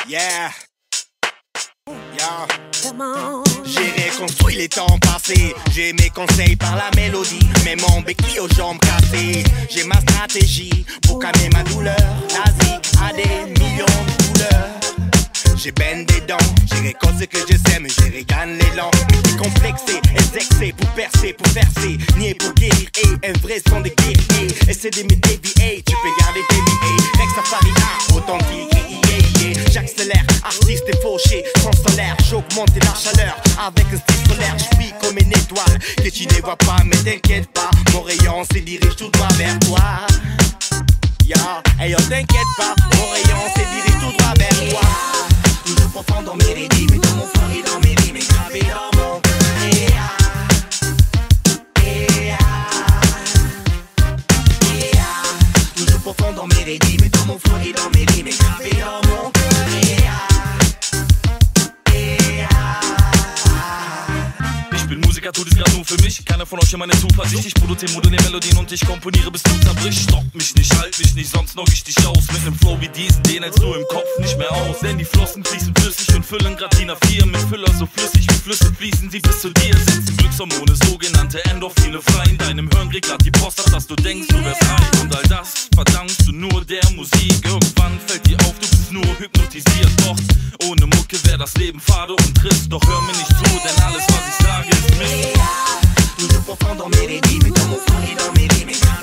Yeah. Yeah. J'ai reconstruit les temps passés. J'ai mes conseils par la mélodie, mais mon béquille aux jambes cassées. J'ai ma stratégie pour calmer ma douleur. Nazi a des millions de couleurs. J'ai ben des dents, j'ai récolte ce que je sais, mais j'ai régane l'élan. Complexé, exexé pour percer, pour verser, nier pour guérir, et un vrai son de guerrier. Essaie de me dévier, tu peux garder tes billets. Rex Safari A, authentique, j'accélère, artiste et fauché, sans solaire, j'augmente la chaleur avec un style solaire, je suis comme une étoile que tu ne vois pas, mais t'inquiète pas, mon rayon se dirige tout droit vers toi. Yeah, hey yo, t'inquiète pas, mon rayon se dirige tout droit vers toi. Toujours profond dans mes rythmes, dans mon fond et dans mes rimes, gravé dans mon cœur. Toujours profond dans mes rythmes, dans mon fond et dans mes rimes, gravé dans mon cœur. Ich bin Musiker, tut es grad nur für mich. Keiner von euch hier meine Zuversicht. Ich produziere moderne Melodien und ich komponiere, bis du zerbrichst. Stopp mich nicht, halt mich nicht, sonst knock ich dich aus. Mit nem Flow wie diesen, den hältst du im Kopf nicht mehr aus. Denn die Flossen fließen flüssig und füllen grad DIN A4 mit Füller so flüssig wie Flüsse fließen sie bis zu dir. Setzen Glückshormone, sogenannte Endorphine frei. In deinem Hirn geht grad die Post ab, dass du denkst, du wärst reich. Und all das verdankst du nur der Musik. Irgendwann fällt dir auf, du bist nur hypnotisiert. Doch ohne Mucke wär das Leben fade und trist. Doch hör mir nicht zu, denn alles was ich sage ist Mist. Toujours profond dans mes rythmes, dans mon fond et dans mes rimes.